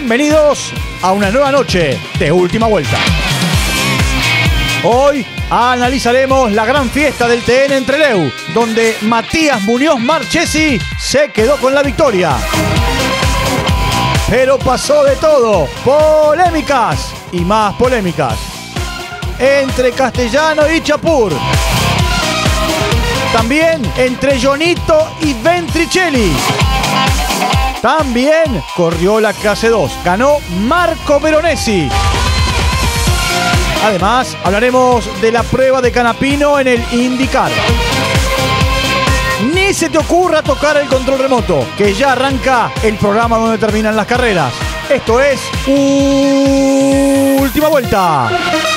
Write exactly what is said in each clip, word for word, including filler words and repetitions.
Bienvenidos a una nueva noche de Última Vuelta. Hoy analizaremos la gran fiesta del T N en Trelew, donde Matías Muñoz Marchesi se quedó con la victoria. Pero pasó de todo, polémicas y más polémicas, entre Castellano y Chapur. También entre Jonito y Ventricelli. También corrió la clase dos, ganó Marco Veronesi. Además, hablaremos de la prueba de Canapino en el IndyCar. Ni se te ocurra tocar el control remoto, que ya arranca el programa donde terminan las carreras. Esto es Última Vuelta.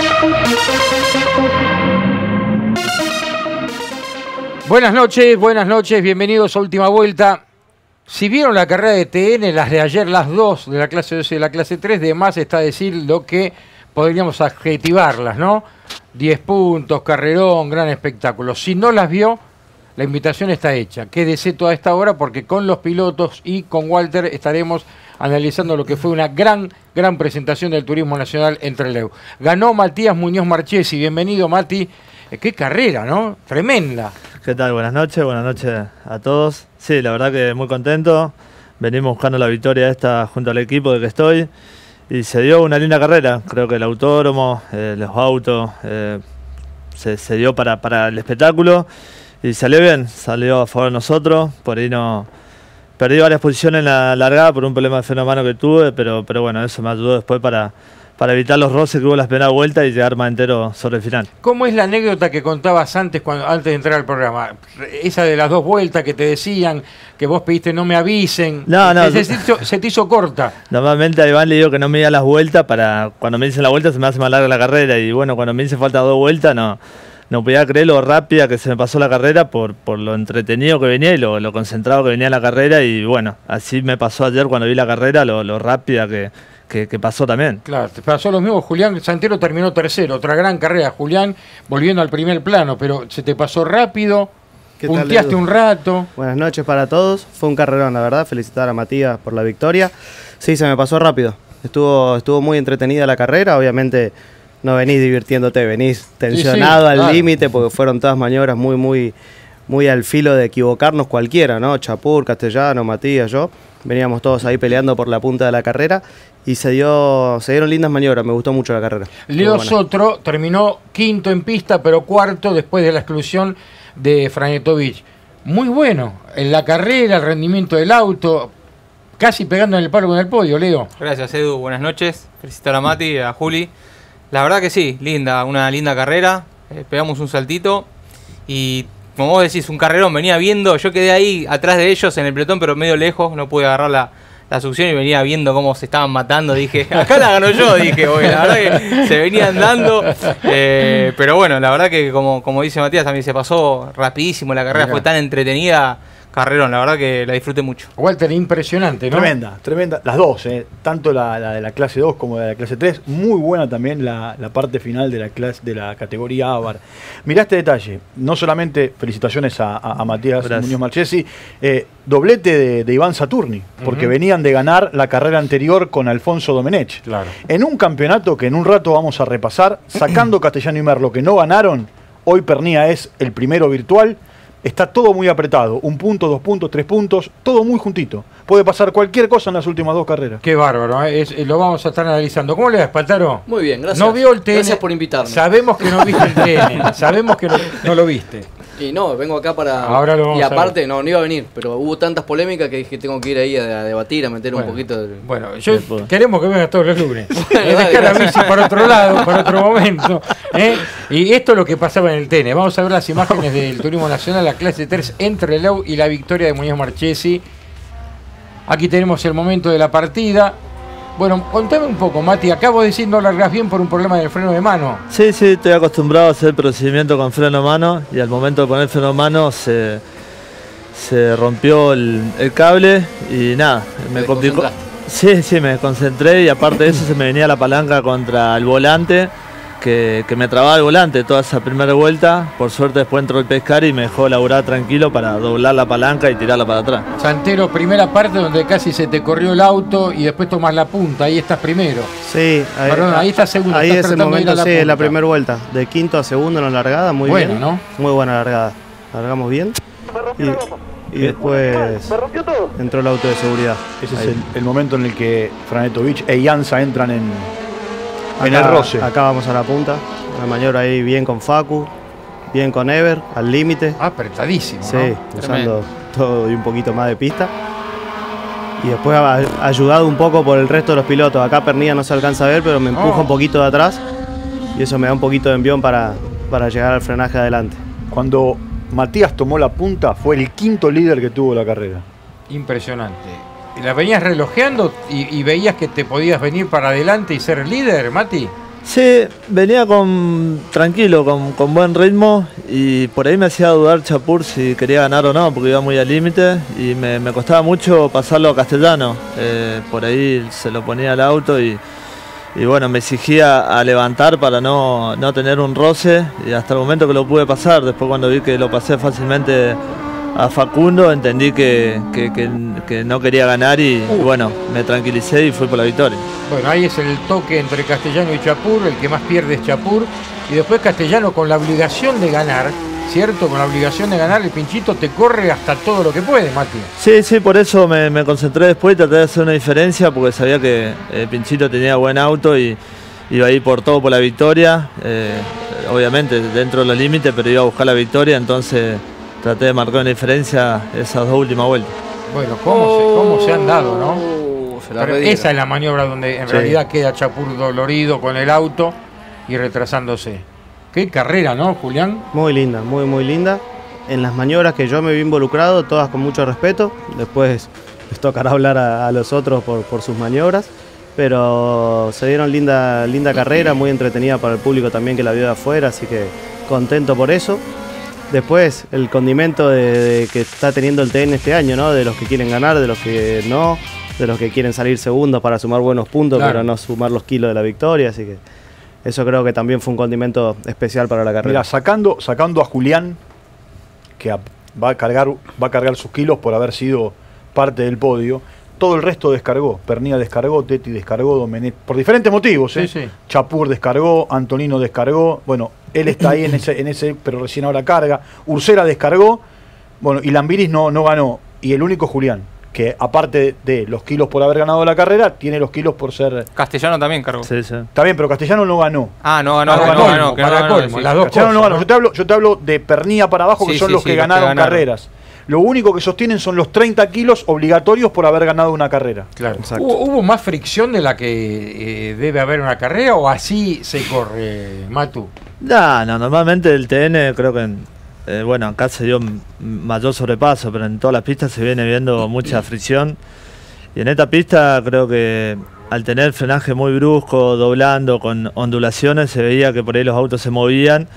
Buenas noches, buenas noches, bienvenidos a Última Vuelta. Si vieron la carrera de T N, las de ayer, las dos de la clase dos y de la clase tres, de más está decir lo que podríamos adjetivarlas, ¿no? diez puntos, carrerón, gran espectáculo. Si no las vio, la invitación está hecha. Quédese toda esta hora porque con los pilotos y con Walter estaremos analizando lo que fue una gran, gran presentación del turismo nacional en Trelew. Ganó Matías Muñoz Marchesi. Bienvenido, Mati. Eh, qué carrera, ¿no? Tremenda. ¿Qué tal? Buenas noches, buenas noches a todos. Sí, la verdad que muy contento. Venimos buscando la victoria esta junto al equipo de que estoy. Y se dio una linda carrera. Creo que el autódromo, eh, los autos, eh, se, se dio para, para el espectáculo. Y salió bien, salió a favor de nosotros. Por ahí no perdí varias posiciones en la largada por un problema de freno a mano que tuve. Pero, pero bueno, eso me ayudó después para... para evitar los roces que hubo la primera vuelta y llegar más entero sobre el final. ¿Cómo es la anécdota que contabas antes cuando, antes de entrar al programa? Esa de las dos vueltas que te decían, que vos pediste no me avisen. No, no. Se, se, hizo, se te hizo corta. Normalmente a Iván le digo que no me diga las vueltas para cuando me dicen la vuelta se me hace más larga la carrera. Y bueno, cuando me dice falta dos vueltas, no, no podía creer lo rápida que se me pasó la carrera por, por lo entretenido que venía y lo, lo concentrado que venía la carrera. Y bueno, así me pasó ayer cuando vi la carrera, lo, lo rápida que... Que, que pasó también. Claro, te pasó lo mismo. Julián Santero terminó tercero, otra gran carrera. Julián volviendo al primer plano, pero se te pasó rápido, punteaste un rato. Buenas noches para todos, fue un carrerón, la verdad. Felicitar a Matías por la victoria. Sí, se me pasó rápido, estuvo, estuvo muy entretenida la carrera. Obviamente no venís divirtiéndote, venís tensionado sí, sí, al límite, claro, porque fueron todas maniobras muy, muy, muy al filo de equivocarnos cualquiera, ¿no? Chapur, Castellano, Matías, yo. Veníamos todos ahí peleando por la punta de la carrera y se dio se dieron lindas maniobras, me gustó mucho la carrera. Leo Sotro terminó quinto en pista, pero cuarto después de la exclusión de Franetovich. Muy bueno en la carrera, el rendimiento del auto, casi pegando en el palo con el podio, Leo. Gracias, Edu, buenas noches. Felicitar a Mati, a Juli. La verdad que sí, linda, una linda carrera. Eh, pegamos un saltito y... como vos decís, un carrerón, venía viendo, yo quedé ahí atrás de ellos en el pelotón, pero medio lejos, no pude agarrar la, la succión y venía viendo cómo se estaban matando, dije, acá la ganó yo, dije, oye, la verdad que se venían dando, eh, pero bueno, la verdad que como, como dice Matías, también se pasó rapidísimo, la carrera Mira. fue tan entretenida, carrerón, la verdad que la disfruté mucho. Walter, impresionante, ¿no? Tremenda, tremenda, las dos, eh, tanto la, la de la clase dos como la de la clase tres, muy buena también la, la parte final de la clase de la categoría Avar. Mirá este detalle, no solamente felicitaciones a, a, a Matías Gracias. Muñoz Marchesi, eh, doblete de, de Iván Saturni, porque uh-huh. venían de ganar la carrera anterior con Alfonso Domenech. Claro. En un campeonato que en un rato vamos a repasar, sacando Castellano y Merlo que no ganaron, hoy Pernía es el primero virtual. Está todo muy apretado, un punto, dos puntos, tres puntos, todo muy juntito. Puede pasar cualquier cosa en las últimas dos carreras. Qué bárbaro, ¿eh? es, lo vamos a estar analizando. ¿Cómo le das, Espaltaro? Muy bien, gracias. No vio el T N. Gracias por invitarme. Sabemos que no viste el T N, sabemos que no, no lo viste. Y no, vengo acá para... Ahora lo vamos y aparte, a ver. no, no iba a venir, pero hubo tantas polémicas que dije que tengo que ir ahí a, a debatir, a meter bueno, un poquito de... Bueno, yo de queremos que vengas todos los lunes. Bueno, dejar la bici para otro lado, para otro momento. ¿eh? Y esto es lo que pasaba en el T N. Vamos a ver las imágenes del Turismo Nacional, la clase tres entre Trelew y la victoria de Muñoz Marchesi. Aquí tenemos el momento de la partida. Bueno, contame un poco, Mati. Acabo de decir no largas bien por un problema del freno de mano. Sí, sí, estoy acostumbrado a hacer procedimiento con freno de mano y al momento de poner freno de mano se, se rompió el, el cable y nada, me complicó. Sí, sí, me concentré y aparte de eso se me venía la palanca contra el volante que, que me trababa el volante toda esa primera vuelta. Por suerte después entró el Pescar y me dejó laburar tranquilo para doblar la palanca y tirarla para atrás. Santero, primera parte donde casi se te corrió el auto y después tomas la punta, ahí estás primero. Sí, ahí, Perdón, ahí está segundo. Ahí estás es el tratando de ir momento, a sí, punta. la primera vuelta. De quinto a segundo en la largada, muy Bueno, bien. ¿no? Muy buena largada. Largamos bien. Y, y después entró el auto de seguridad. Ese Ahí. es el, el momento en el que Franetovic e Ianza entran en, en Acá- el roce. Acá vamos a la punta. Una maniobra ahí bien con Facu, bien con Ever, al límite. Ah, apretadísimo, Sí, ¿no? usando todo y un poquito más de pista. Y después ha ayudado un poco por el resto de los pilotos. Acá Pernilla no se alcanza a ver, pero me empuja Oh. un poquito de atrás. Y eso me da un poquito de envión para, para llegar al frenaje adelante. Cuando Matías tomó la punta, fue el quinto líder que tuvo la carrera. Impresionante. ¿La venías relojeando y, y veías que te podías venir para adelante y ser líder, Mati? Sí, venía con tranquilo, con, con buen ritmo y por ahí me hacía dudar Chapur si quería ganar o no, porque iba muy al límite y me, me costaba mucho pasarlo a Castellano. Eh, por ahí se lo ponía al auto y, y bueno, me exigía a levantar para no, no tener un roce y hasta el momento que lo pude pasar. Después cuando vi que lo pasé fácilmente a Facundo entendí que, que, que, que no quería ganar y, y bueno, me tranquilicé y fui por la victoria. Bueno, ahí es el toque entre Castellano y Chapur, el que más pierde es Chapur, y después Castellano con la obligación de ganar, ¿cierto? Con la obligación de ganar, el Pinchito te corre hasta todo lo que puede, Mati. Sí, sí, por eso me, me concentré después y traté de hacer una diferencia porque sabía que eh, Pinchito tenía buen auto y iba a ir por todo por la victoria, eh, obviamente dentro de los límites, pero iba a buscar la victoria, entonces traté de marcar una diferencia esas dos últimas vueltas. Bueno, cómo, se, cómo se han dado, ¿no? Oh, se la Pero redieron. esa es la maniobra donde en Sí. realidad queda Chapur dolorido con el auto y retrasándose. Qué carrera, ¿no, Julián? Muy linda, muy muy linda. En las maniobras que yo me vi involucrado, todas con mucho respeto. Después les tocará hablar a, a los otros por, por sus maniobras. Pero se dieron linda, linda carrera, muy entretenida para el público también que la vio de afuera, así que contento por eso. Después el condimento de, de que está teniendo el T N este año, ¿no? De los que quieren ganar, de los que no, de los que quieren salir segundos para sumar buenos puntos, Claro. pero no sumar los kilos de la victoria, así que eso creo que también fue un condimento especial para la carrera. Mira, sacando, sacando a Julián, que a- va a cargar, va a cargar sus kilos por haber sido parte del podio, todo el resto descargó. Pernilla descargó, Tetti descargó, Domenech, por diferentes motivos, ¿eh? Sí, sí. Chapur descargó, Antonino descargó, bueno, él está ahí en ese, en ese, pero recién ahora carga. Ursera descargó, bueno, y Lambiris no, no ganó. Y el único Julián, que aparte de los kilos por haber ganado la carrera, tiene los kilos por ser. Castellano también cargó. Sí, sí. Está bien, pero Castellano no ganó. Ah, no ganó, Para que no colmo, ganó, que no para ganó, colmo, sí. las dos Castellano no cosas, ganó. ¿no? Yo te hablo, yo te hablo de Pernilla para abajo, que Sí, son sí, los sí, que los que ganaron ganaron. carreras. Lo único que sostienen son los treinta kilos obligatorios por haber ganado una carrera. Claro. Exacto. ¿Hubo, hubo más fricción de la que eh, debe haber una carrera o así se corre, Matu? No, no, normalmente el T N creo que, eh, bueno, acá se dio un mayor sobrepaso, pero en todas las pistas se viene viendo mucha fricción. Y en esta pista creo que al tener frenaje muy brusco, doblando, con ondulaciones, se veía que por ahí los autos se movían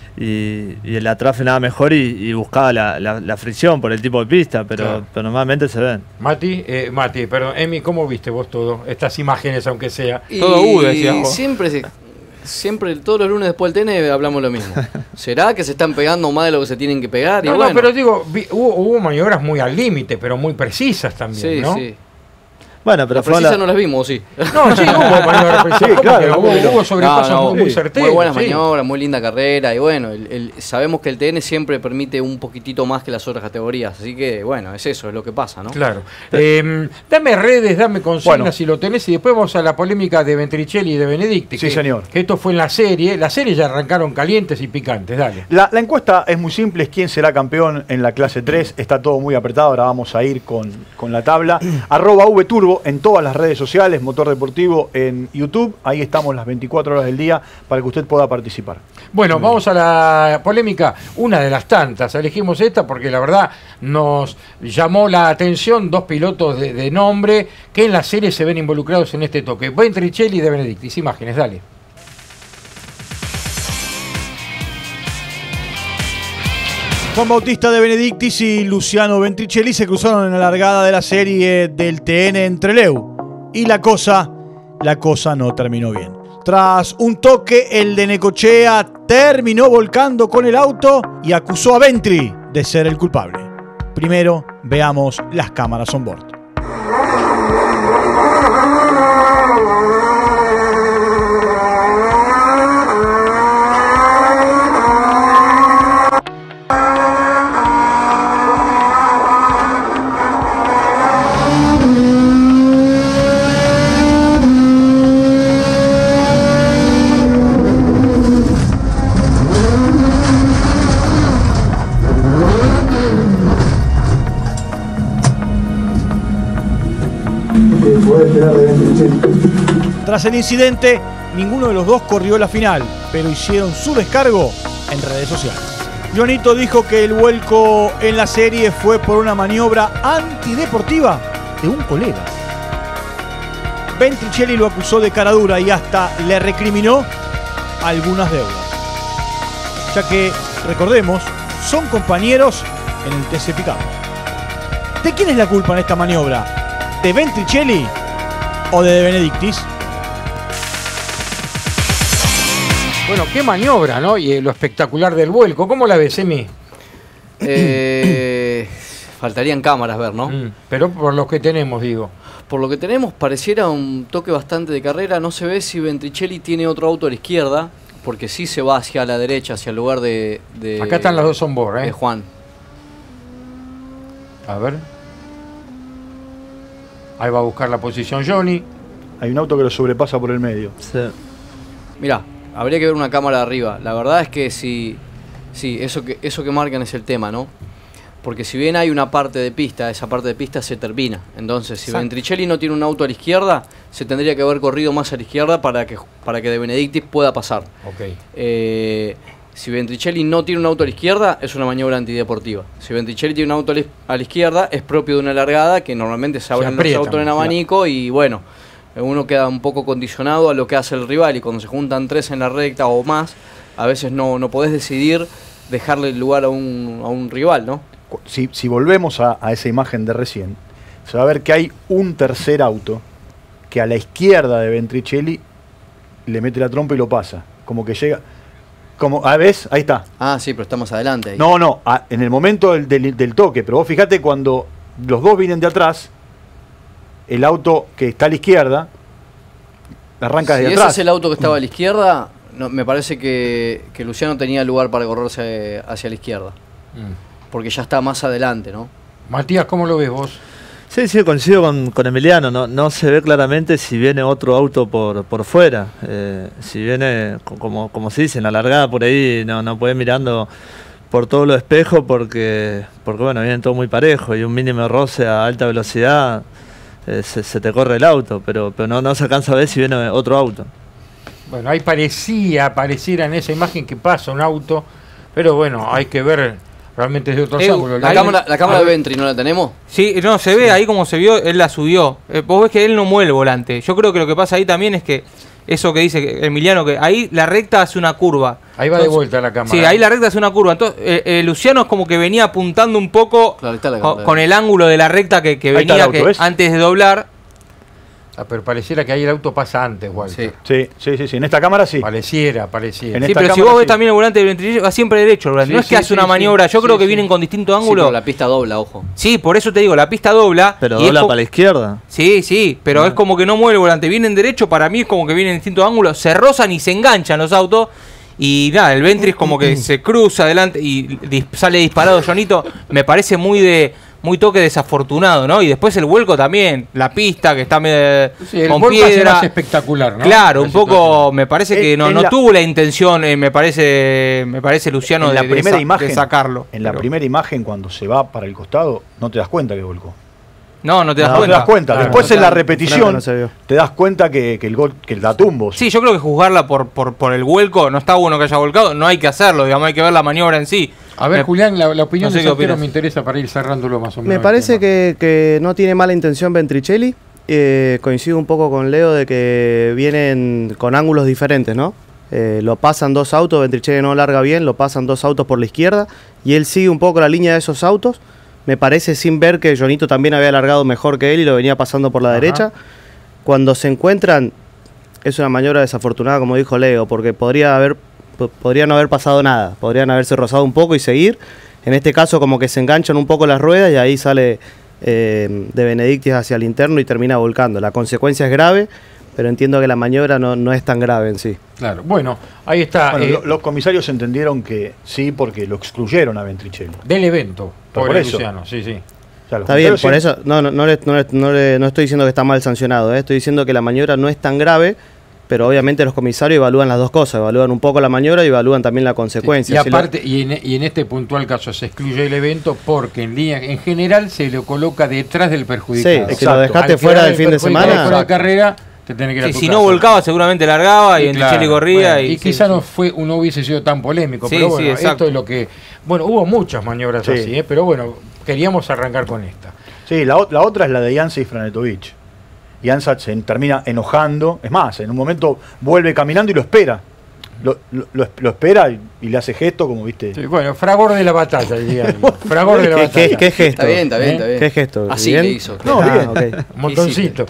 y, y el atrás frenaba mejor y, y buscaba la, la- la fricción por el tipo de pista, pero, Claro. pero normalmente se ven. Mati, eh, Mati, perdón, Emi, ¿cómo viste vos todo? Estas imágenes, aunque sea. Y Todo U, decías vos. siempre, se- siempre, todos los lunes después del T N hablamos lo mismo. ¿Será que se están pegando más de lo que se tienen que pegar? Y No, bueno, no, pero digo, vi- hubo, hubo maniobras muy al límite, pero muy precisas también, sí, ¿no? sí. Bueno, pero Las fue precisas la- no las vimos, sí. No, sí, hubo maniobras precisas. Sí, ¿Cómo claro, que no? hubo, hubo- hubo sobrepasos No, no, muy, muy sí. certeros. Muy buenas sí. maniobras, muy linda carrera y bueno, el- el- sabemos que el T N siempre permite un poquitito más que las otras categorías, así que bueno, es eso, es lo que pasa, ¿no? Claro. Eh, dame redes, dame consignas Bueno. si lo tenés y después vamos a la polémica de Ventricelli y de Benedicti. Sí, que, señor. Que esto fue en la serie. La serie ya arrancaron calientes y picantes, dale. La, la encuesta es muy simple, es quién será campeón en la clase tres, está todo muy apretado, ahora vamos a ir con, con la tabla. Arroba VTurbo en todas las redes sociales, Motor Deportivo en YouTube, ahí estamos las veinticuatro horas del día para que usted pueda participar. Bueno, vamos a la polémica, una de las tantas. Elegimos esta porque la verdad nos llamó la atención dos pilotos de, de nombre que en la serie se ven involucrados en este toque. Ventricelli y de Benedictis. Imágenes, dale. Juan Bautista de Benedictis y Luciano Ventricelli se cruzaron en la largada de la serie del T N en Trelew. Y la cosa, la cosa no terminó bien. Tras un toque, el de Necochea terminó volcando con el auto y acusó a Ventri de ser el culpable. Primero, veamos las cámaras on board. Tras el incidente, ninguno de los dos corrió la final, pero hicieron su descargo en redes sociales. Jonito dijo que el vuelco en la serie fue por una maniobra antideportiva de un colega. Ventricelli lo acusó de cara dura y hasta le recriminó algunas deudas, ya que, recordemos, son compañeros en el T C Pickup. ¿De quién es la culpa en esta maniobra? ¿De Ventricelli o de De Benedictis? Bueno, qué maniobra, ¿no? Y eh, lo espectacular del vuelco. ¿Cómo la ves, Emi? Eh, faltarían cámaras ver, ¿no? Mm, pero por lo que tenemos, digo. Por lo que tenemos, pareciera un toque bastante de carrera. No se ve si Ventricelli tiene otro auto a la izquierda, porque sí se va hacia la derecha, hacia el lugar de... de Acá están las dos on board, ¿eh? De Juan. A ver. Ahí va a buscar la posición Johnny. Hay un auto que lo sobrepasa por el medio. Sí. Mirá, habría que ver una cámara de arriba. La verdad es que sí, sí, eso que, eso que marcan es el tema, ¿no? Porque si bien hay una parte de pista, esa parte de pista se termina. Entonces, si Ventricelli no tiene un auto a la izquierda, se tendría que haber corrido más a la izquierda para que, para que De Benedictis pueda pasar. Ok. Eh, si Ventricelli no tiene un auto a la izquierda, es una maniobra antideportiva. Si Ventricelli tiene un auto a la izquierda, es propio de una largada, que normalmente se abren los autos en abanico y bueno, uno queda un poco condicionado a lo que hace el rival, y cuando se juntan tres en la recta o más, a veces no, no podés decidir dejarle el lugar a un, a un rival, ¿no? Si, si volvemos a, a esa imagen de recién, se va a ver que hay un tercer auto que a la izquierda de Ventricelli le mete la trompa y lo pasa. Como que llega... Como, a ver, ahí está. Ah, sí, pero está más adelante ahí. No, no, a, en el momento del, del, del toque. Pero vos fíjate, cuando los dos vienen de atrás, el auto que está a la izquierda arranca si desde ese atrás. es el auto que estaba a la izquierda, no, me parece que, que Luciano tenía lugar para correrse hacia la izquierda. Mm. Porque ya está más adelante, ¿no? Matías, ¿cómo lo ves vos? Sí, sí, coincido con, con Emiliano. No, no se ve claramente si viene otro auto por, por fuera. Eh, si viene, como, como se dice, en la largada por ahí, no, no puede ir mirando por todos los espejos porque, porque bueno, viene todo muy parejo y un mínimo roce a alta velocidad eh, se, se te corre el auto, pero, pero no, no se alcanza a ver si viene otro auto. Bueno, ahí parecía, pareciera en esa imagen que pasa un auto, pero bueno, hay que ver realmente desde otros eh, ángulos. La, cámara, la cámara de Ventri, ¿no la tenemos? Sí, no, se ve ahí como se vio, él la subió. Eh, vos ves que él no mueve el volante. Yo creo que lo que pasa ahí también es que eso que dice Emiliano, que ahí la recta hace una curva. Ahí va. Entonces, de vuelta la cámara. Sí, ahí la recta hace una curva. Entonces, eh, eh, Luciano es como que venía apuntando un poco claro, está la con, con el ángulo de la recta que, que venía auto, que antes de doblar. Ah, pero pareciera que ahí el auto pasa antes, Walter. Sí, sí, sí, sí. En esta cámara sí. Pareciera, pareciera. Sí, pero si vos ves sí. también el volante del Ventricelli, va siempre derecho el volante. Sí, no es que sí, hace sí, una maniobra, yo sí, creo que sí. vienen con distinto ángulo. Sí, pero la pista dobla, ojo. Sí, por eso te digo, la pista dobla. Pero dobla para la izquierda. Sí, sí, pero ah. es como que no mueve el volante. Vienen derecho, para mí es como que vienen en distintos ángulos. Se rozan y se enganchan los autos. Y nada, el Ventri es como que se cruza adelante y dis sale disparado Jonito. Me parece muy de... muy toque desafortunado, ¿no? Y después el vuelco también, la pista que está medio sí, el con piedra más espectacular, ¿no? Claro, un poco me parece que en, no, en no la, tuvo la intención, eh, me parece me parece Luciano en la de, primera de, imagen, de sacarlo. En la pero. primera imagen cuando se va para el costado, no te das cuenta que volcó. No, no te das no, cuenta. No te das cuenta. Claro, Después no, en la claro, repetición no te das cuenta que, que el gol que la tumbó. Sí, yo creo que juzgarla por, por, por el vuelco no está bueno que haya volcado, no hay que hacerlo, digamos, hay que ver la maniobra en sí. A ver, me, Julián, la, la opinión no sé de Sotero me interesa para ir cerrándolo más o menos. Me parece que, que no tiene mala intención Ventricelli. Eh, coincido un poco con Leo de que vienen con ángulos diferentes, ¿no? Eh, lo pasan dos autos, Ventricelli no larga bien, lo pasan dos autos por la izquierda y él sigue un poco la línea de esos autos. Me parece sin ver que Jonito también había alargado mejor que él y lo venía pasando por la Ajá. derecha. Cuando se encuentran, es una maniobra desafortunada, como dijo Leo, porque podría haber, podría no haber pasado nada, podrían haberse rozado un poco y seguir. En este caso como que se enganchan un poco las ruedas y ahí sale eh, de Benedictis hacia el interno y termina volcando. La consecuencia es grave, pero entiendo que la maniobra no, no es tan grave en sí. Claro, bueno, ahí está. Bueno, eh, lo, los comisarios entendieron que sí, porque lo excluyeron a Ventricelli. Del evento, por pobre eso. Luciano, sí, sí. O sea, Está bien, por sí, eso no, no, no, le, no, le, no, le, no estoy diciendo que está mal sancionado, ¿eh? Estoy diciendo que la maniobra no es tan grave, pero obviamente los comisarios evalúan las dos cosas, evalúan un poco la maniobra y evalúan también la consecuencia. Sí, y aparte, si lo... y, en, y en este puntual caso se excluye el evento porque en línea, en general se lo coloca detrás del perjudicado. Sí, si lo dejaste Al fuera del fin de semana, fuera de carrera, te tenés que ir sí, a tu si casa. no volcaba seguramente largaba y, y Ventricelli claro, corría. Bueno, y, y sí, quizá sí. no fue, no hubiese sido tan polémico, Sí, pero bueno, sí, esto es lo que... Bueno, hubo muchas maniobras sí. así, ¿eh? Pero bueno, queríamos arrancar con esta. Sí, la, la otra es la de Jansa y Franetovic. Jansa se termina enojando. Es más, en un momento vuelve caminando y lo espera. Lo, lo, lo espera y, y le hace gesto, como viste. Sí, bueno, fragor de la batalla, diría. Fragor de la ¿Qué, batalla. ¿Qué, qué gesto? Está bien, está bien, ¿Eh? está bien. ¿Qué gesto? Así ¿Bien? le hizo. No, ah, bien. Okay. Un montoncito.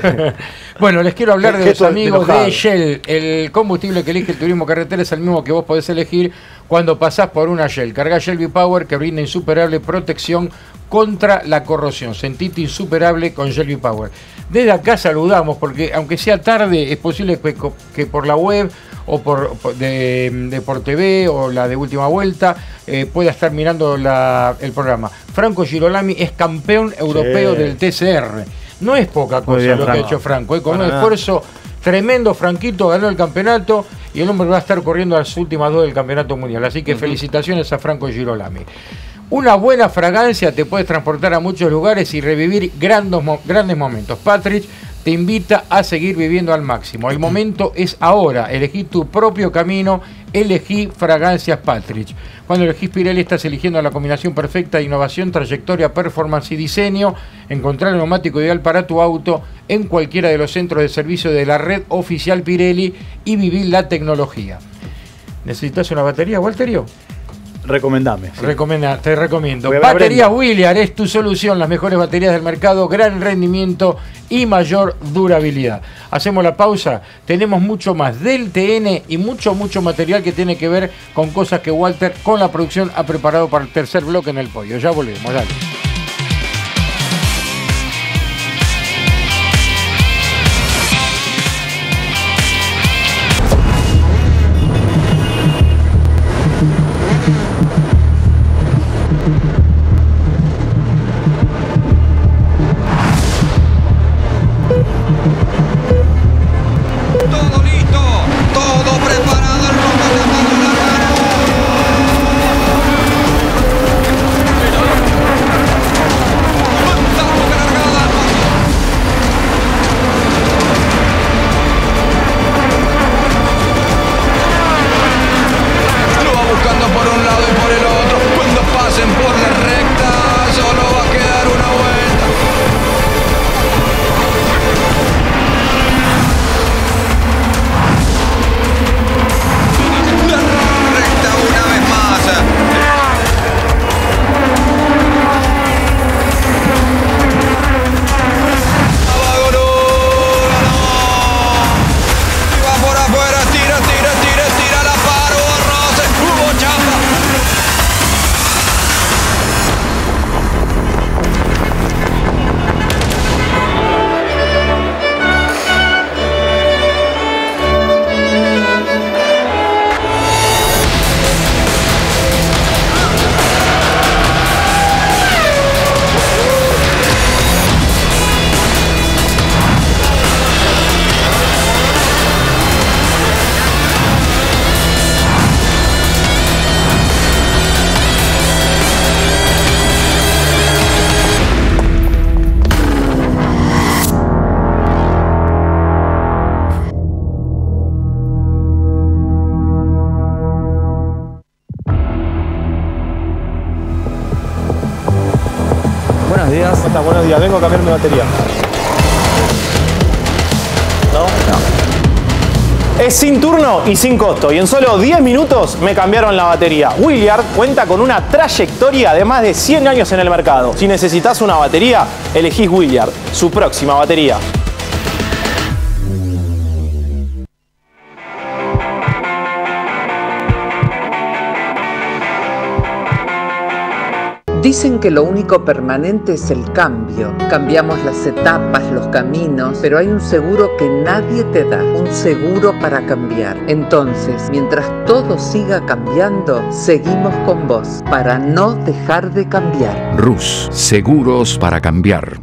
Bueno, les quiero hablar de los amigos de, de Shell. El combustible que elige el turismo carretera es el mismo que vos podés elegir cuando pasás por una Shell. Carga Shell V-Power que brinda insuperable protección contra la corrosión. Sentite insuperable con Shell V-Power. Desde acá saludamos, porque aunque sea tarde, es posible que, que por la web o por, por de, de por T V o la de Última Vuelta eh, pueda estar mirando la, el programa. Franco Girolami es campeón europeo sí. del T C R. No es poca cosa bien, lo Franco. que ha hecho Franco. Eh, con Para un nada. esfuerzo tremendo, Franquito ganó el campeonato y el hombre va a estar corriendo a las últimas dos del campeonato mundial. Así que uh-huh. felicitaciones a Franco Girolami. Una buena fragancia te puede transportar a muchos lugares y revivir grandes, grandes momentos. Patrick te invita a seguir viviendo al máximo. El momento es ahora. Elegí tu propio camino. Elegí Fragancias Patrick. Cuando elegís Pirelli estás eligiendo la combinación perfecta de innovación, trayectoria, performance y diseño. Encontrar el neumático ideal para tu auto en cualquiera de los centros de servicio de la red oficial Pirelli y vivir la tecnología. ¿Necesitas una batería, Walterio? Recomendame. Sí. Recomenda, te recomiendo. Baterías Williard es tu solución. Las mejores baterías del mercado, gran rendimiento y mayor durabilidad. Hacemos la pausa. Tenemos mucho más del T N y mucho, mucho material que tiene que ver con cosas que Walter con la producción ha preparado para el tercer bloque en el podio. Ya volvemos, dale. Buenos días, vengo a cambiar mi batería. ¿No? No. Es sin turno y sin costo, y en solo diez minutos me cambiaron la batería. Williard cuenta con una trayectoria de más de cien años en el mercado. Si necesitas una batería, elegís Williard, su próxima batería. Dicen que lo único permanente es el cambio. Cambiamos las etapas, los caminos, pero hay un seguro que nadie te da, un seguro para cambiar. Entonces, mientras todo siga cambiando, seguimos con vos, para no dejar de cambiar. Rus, seguros para cambiar.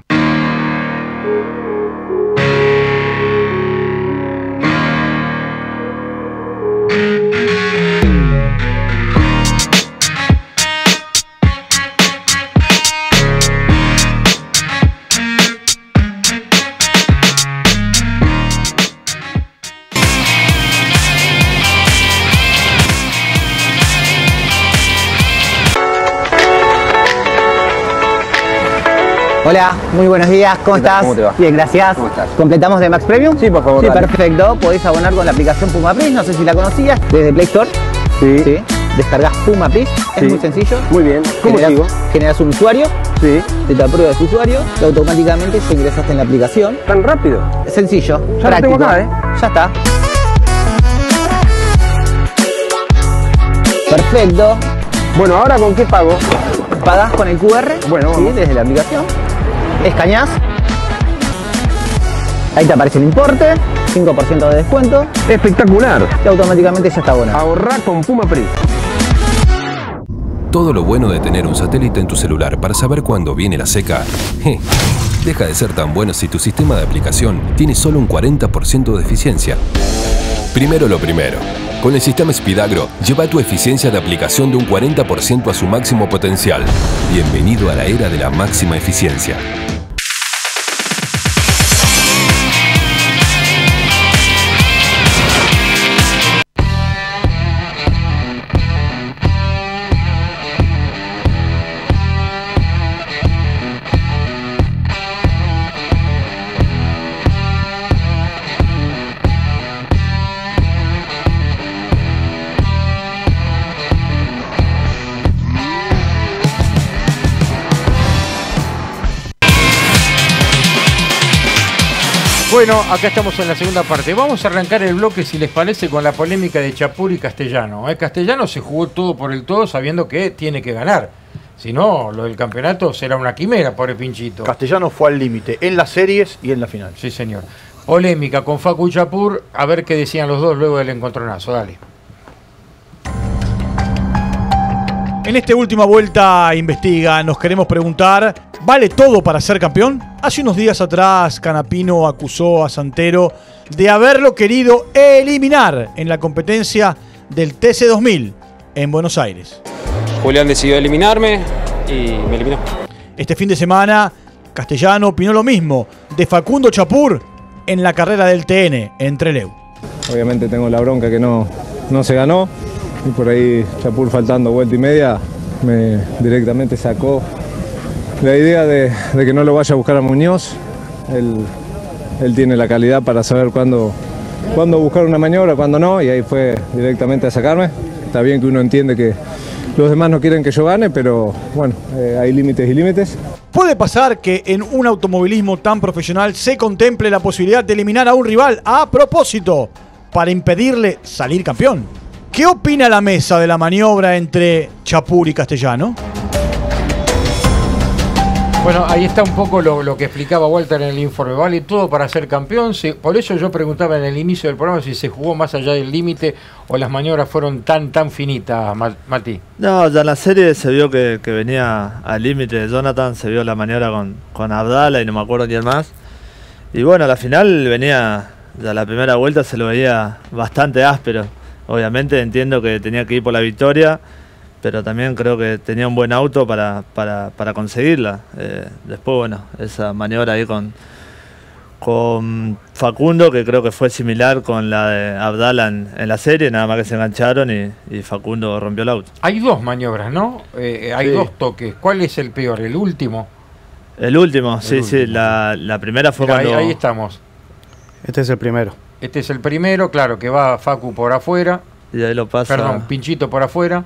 Hola, muy buenos días, ¿cómo estás? ¿Cómo te va? Bien, gracias. ¿Cómo estás? ¿Completamos de Max Premium? Sí, por favor. Sí, dale. perfecto. Podés abonar con la aplicación Puma Plus, no sé si la conocías, desde Play Store. Sí. Sí. Descargas Puma Plus, es Sí. muy sencillo. Muy bien. ¿Cómo generas, sigo? generas un usuario, Sí. te te aprueba su usuario y automáticamente ya ingresaste en la aplicación. ¿Tan rápido? Es sencillo, Ya lo práctico. tengo acá, ¿eh? Ya está. Perfecto. Bueno, ¿ahora con qué pago? Pagás con el Q R, Bueno, ¿sí? vamos. Desde la aplicación. Escaneás. Ahí te aparece el importe, cinco por ciento de descuento Espectacular. y automáticamente ya está abonado. Ahorrá con Puma Pri. Todo lo bueno de tener un satélite en tu celular para saber cuándo viene la seca, je, deja de ser tan bueno si tu sistema de aplicación tiene solo un cuarenta por ciento de eficiencia. Primero lo primero. Con el sistema Speedagro, lleva tu eficiencia de aplicación de un cuarenta por ciento a su máximo potencial. Bienvenido a la era de la máxima eficiencia. Bueno, acá estamos en la segunda parte. Vamos a arrancar el bloque, si les parece, con la polémica de Chapur y Castellano. ¿Eh? Castellano se jugó todo por el todo sabiendo que tiene que ganar. Si no, lo del campeonato será una quimera, pobre Pinchito. Castellano fue al límite en las series y en la final. Sí, señor. Polémica con Facu y Chapur. A ver qué decían los dos luego del encontronazo. Dale. En esta última vuelta investiga, nos queremos preguntar, ¿vale todo para ser campeón? Hace unos días atrás, Canapino acusó a Santero de haberlo querido eliminar en la competencia del T C dos mil en Buenos Aires. Julián decidió eliminarme y me eliminó. Este fin de semana, Castellano opinó lo mismo de Facundo Chapur en la carrera del T N en Trelew. Obviamente tengo la bronca que no, no se ganó y por ahí Chapur faltando vuelta y media me directamente sacó la idea de, de que no lo vaya a buscar a Muñoz. Él, él tiene la calidad para saber cuándo, cuándo buscar una maniobra, cuándo no, y ahí fue directamente a sacarme. Está bien que uno entiende que los demás no quieren que yo gane, pero bueno, eh, hay límites y límites. ¿Puede pasar que en un automovilismo tan profesional se contemple la posibilidad de eliminar a un rival a propósito para impedirle salir campeón? ¿Qué opina la mesa de la maniobra entre Chapur y Castellano? Bueno, ahí está un poco lo, lo que explicaba Walter en el informe. Vale todo para ser campeón. Se, por eso yo preguntaba en el inicio del programa si se jugó más allá del límite o las maniobras fueron tan tan finitas, Mati. No, ya en la serie se vio que, que venía al límite de Jonathan, se vio la maniobra con, con Abdala y no me acuerdo quién más. Y bueno, a la final venía, ya la primera vuelta se lo veía bastante áspero. Obviamente entiendo que tenía que ir por la victoria, pero también creo que tenía un buen auto para, para, para conseguirla. Eh, después, bueno, esa maniobra ahí con, con Facundo, que creo que fue similar con la de Abdala en, en la serie, nada más que se engancharon y, y Facundo rompió el auto. Hay dos maniobras, ¿no? Eh, hay Sí. dos toques. ¿Cuál es el peor? ¿El último? El último, El sí, último. sí, la, la primera fue Mirá, cuando... ahí, ahí estamos. Este es el primero. Este es el primero, claro, que va Facu por afuera. Y ahí lo pasa... Perdón, Pinchito por afuera.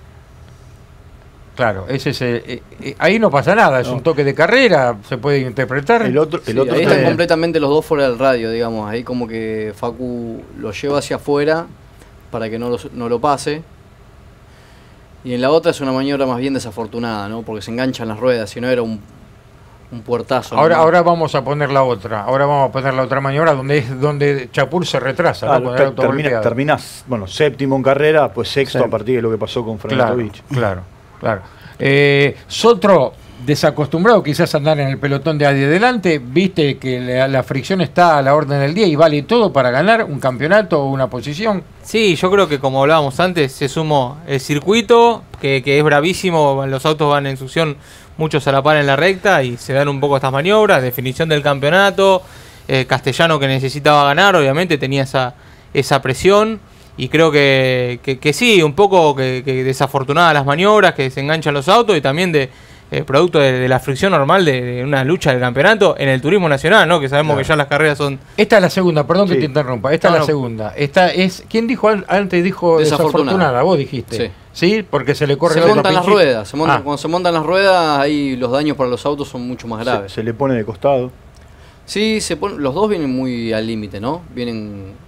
Claro, ese es el- eh, eh, ahí no pasa nada, es No. un toque de carrera, se puede interpretar. El otro, el Sí, otro ahí está- están completamente los dos fuera del radio, digamos. Ahí como que Facu lo lleva hacia afuera para que no lo, no lo pase. Y en la otra es una maniobra más bien desafortunada, ¿no? Porque se enganchan las ruedas, si no era un, un puertazo. Ahora, ¿no? ahora vamos a poner la otra. Ahora vamos a poner la otra maniobra donde es donde Chapur se retrasa. Ah, ¿no? ter, termina, terminás, bueno, séptimo en carrera, pues sexto sí. a partir de lo que pasó con Franatovic. Claro, claro, claro. Eh, Sotro, desacostumbrado quizás a andar en el pelotón de adelante, viste que la, la fricción está a la orden del día y vale todo para ganar un campeonato o una posición. Sí, yo creo que como hablábamos antes, se sumó el circuito, que, que es bravísimo, los autos van en succión, muchos a la par en la recta y se dan un poco estas maniobras, definición del campeonato, eh, Castellano que necesitaba ganar, obviamente tenía esa, esa presión. Y creo que, que, que sí, un poco que, que desafortunadas las maniobras, que se enganchan los autos y también de eh, producto de, de la fricción normal de, de una lucha del campeonato en el turismo nacional, ¿no? Que sabemos claro. que ya las carreras son... Esta es la segunda, perdón sí. que te interrumpa, esta no, es la no. segunda. Esta es, ¿quién dijo antes? Dijo desafortunada, desafortunada vos dijiste. Sí. ¿Sí? Porque se le corre... Se montan las ruedas, se montan, ah. cuando se montan las ruedas ahí los daños para los autos son mucho más graves. Se, se le pone de costado. Sí, se pone, los dos vienen muy al límite, ¿no? Vienen...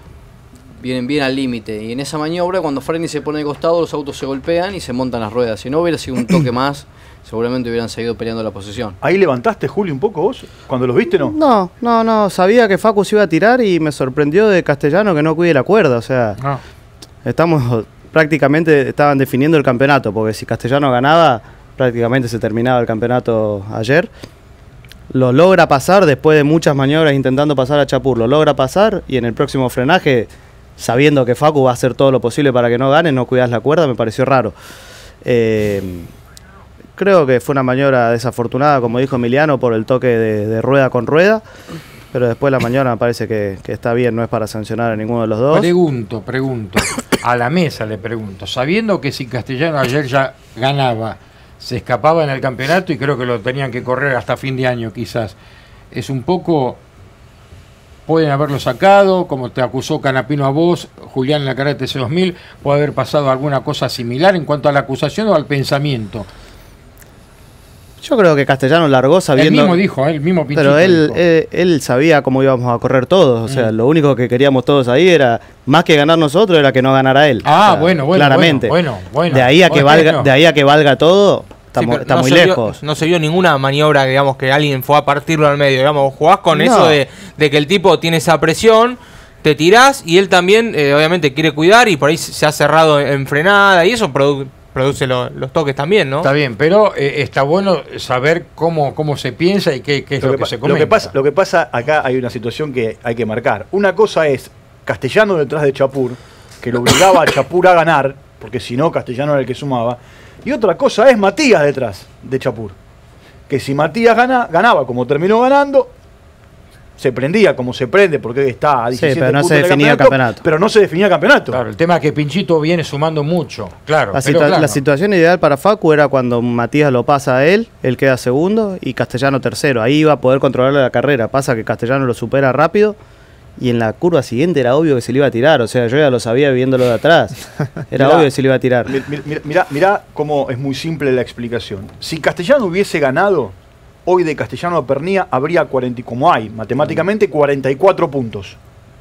vienen bien al límite y en esa maniobra cuando frena y se pone de costado los autos se golpean y se montan las ruedas. Si no hubiera sido un toque más seguramente hubieran seguido peleando la posición. ¿Ahí levantaste, Julio, un poco vos? ¿Cuando los viste, no? No, no, no, sabía que Facu se iba a tirar y me sorprendió de Castellano que no cuide la cuerda, o sea, no. estamos prácticamente, estaban definiendo el campeonato, porque si Castellano ganaba prácticamente se terminaba el campeonato ayer. Lo logra pasar después de muchas maniobras intentando pasar a Chapur, lo logra pasar y en el próximo frenaje, sabiendo que Facu va a hacer todo lo posible para que no gane, no cuidas la cuerda, me pareció raro. Eh, creo que fue una maniobra desafortunada, como dijo Emiliano, por el toque de, de rueda con rueda, pero después la maniobra me parece que, que está bien, no es para sancionar a ninguno de los dos. Pregunto, pregunto, a la mesa le pregunto, sabiendo que si Castellano ayer ya ganaba, se escapaba en el campeonato y creo que lo tenían que correr hasta fin de año quizás, es un poco... Pueden haberlo sacado, como te acusó Canapino a vos, Julián en la carrera de T C dos mil, puede haber pasado alguna cosa similar en cuanto a la acusación o al pensamiento. Yo creo que Castellano largó sabiendo... Él mismo dijo, él mismo Pinchito Pero él, él, él sabía cómo íbamos a correr todos, o sea, mm. lo único que queríamos todos ahí era, más que ganar nosotros, era que no ganara él. Ah, o sea, bueno, bueno, claramente. bueno, bueno. De ahí a que, bueno. valga, de ahí a que valga todo... Está, sí, está no muy se lejos. Vio, no se vio ninguna maniobra, digamos, que alguien fue a partirlo al medio. Digamos, jugás con no. eso de, de que el tipo tiene esa presión, te tirás y él también, eh, obviamente, quiere cuidar y por ahí se ha cerrado en frenada y eso produ produce lo, los toques también, ¿no? Está bien, pero eh, está bueno saber cómo, cómo se piensa y qué, qué es lo, lo que, que se comenta. Lo que, pasa, lo que pasa acá hay una situación que hay que marcar. Una cosa es Castellano detrás de Chapur, que lo obligaba a Chapur a ganar, porque si no, Castellano era el que sumaba. Y otra cosa es Matías detrás de Chapur. Que si Matías gana, ganaba como terminó ganando, se prendía como se prende, porque está a diecisiete sí, pero no puntos se definía el campeonato, campeonato. Pero no se definía el campeonato. Claro, el tema es que Pinchito viene sumando mucho. Claro, la, pero situa claro. la situación ideal para Facu era cuando Matías lo pasa a él, él queda segundo y Castellano tercero. Ahí iba a poder controlar la carrera. Pasa que Castellano lo supera rápido. Y en la curva siguiente era obvio que se le iba a tirar, o sea, yo ya lo sabía viéndolo de atrás. Era mirá, obvio que se le iba a tirar. Mirá, mirá, mirá cómo es muy simple la explicación. Si Castellano hubiese ganado, hoy de Castellano a Pernía habría cuarenta, como hay, matemáticamente cuarenta y cuatro puntos.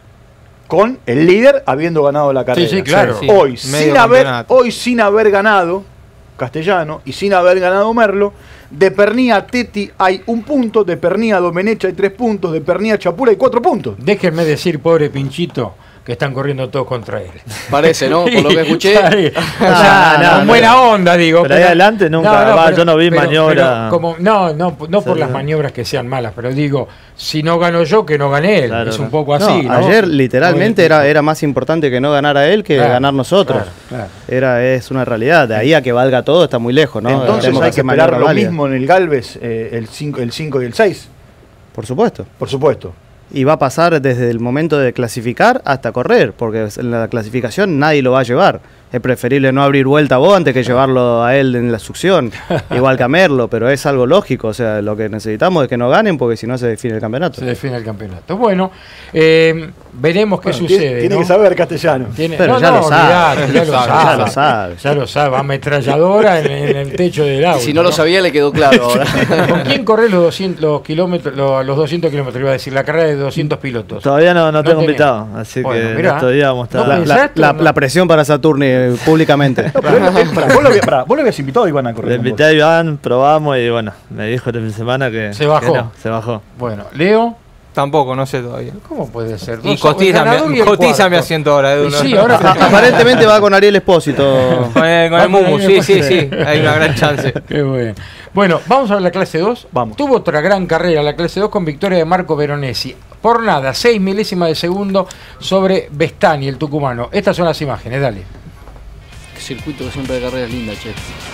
Con el líder habiendo ganado la carrera. Sí, sí, claro. Sí, hoy, sin haber, hoy sin haber ganado Castellano y sin haber ganado Merlo, de Pernía a Teti hay un punto, de Pernía a Domenech hay tres puntos, de Pernía a Chapura hay cuatro puntos. Déjenme decir, pobre Pinchito, que están corriendo todos contra él. Parece, ¿no? Por lo que escuché. O sea, no, no, con buena no, onda, digo. Pero, pero ahí adelante nunca, no, no, va, pero, yo no vi pero, maniobra. Pero como, no, no, no por sí, las maniobras que sean malas, pero digo, si no gano yo, que no gane él. Claro, es un poco así. No, ayer literalmente era, era más importante que no ganara él que claro, ganar nosotros. Claro, claro. Era, es una realidad. De ahí a que valga todo está muy lejos, ¿no? Entonces hay que esperar lo válida. mismo en el Galvez, eh, el cinco el cinco y el seis. Por supuesto. Por supuesto. Y va a pasar desde el momento de clasificar hasta correr, porque en la clasificación nadie lo va a llevar. Es preferible no abrir vuelta a vos antes que llevarlo a él en la succión, igual que a Merlo, pero es algo lógico. O sea, lo que necesitamos es que no ganen, porque si no se define el campeonato. Se define el campeonato. Bueno, eh, Veremos qué Bueno, sucede. Tiene, tiene ¿no? que saber castellano. Tiene- Pero no, ya, no, lo sabe, olvidate, ya lo sabe. ya lo sabe. Ya lo sabe, ametralladora en, en el techo del auto. Y si no lo sabía, le quedó claro ahora. ¿Con quién corres los doscientos los kilómetros, los, los doscientos kilómetros? Iba a decir, la carrera de doscientos pilotos. Todavía no, no tengo tenés. invitado, así Bueno, que mirá. estos días vamos a estar. No La, la- pensaste, la- ¿no? la presión para Saturni eh, públicamente. No, pero él- él- pará, vos, lo, habías- pará, vos lo habías invitado a Iván a correr. Le con vos. invité a Iván, probamos y bueno, me dijo el fin de semana que Se bajó. que no, se bajó. Bueno, Leo, Tampoco, no sé todavía. ¿cómo puede ser? Y Dos- cotiza, el ganador mi, y el cotiza cuarto. mi asiento ahora, Edu. Y ¿no? sí, ahora A- Aparentemente va con Ariel Espósito. Con el, con Va el con Mumu, Ariel sí, sí, Espósito. sí. Hay una gran chance. Qué bueno. Bueno, vamos a ver la clase dos. Vamos. Tuvo otra gran carrera, la clase dos, con victoria de Marco Veronesi. Por nada, seis milésimas de segundo sobre Vestani, el tucumano. Estas son las imágenes, dale. Qué circuito que siempre de carreras linda, che.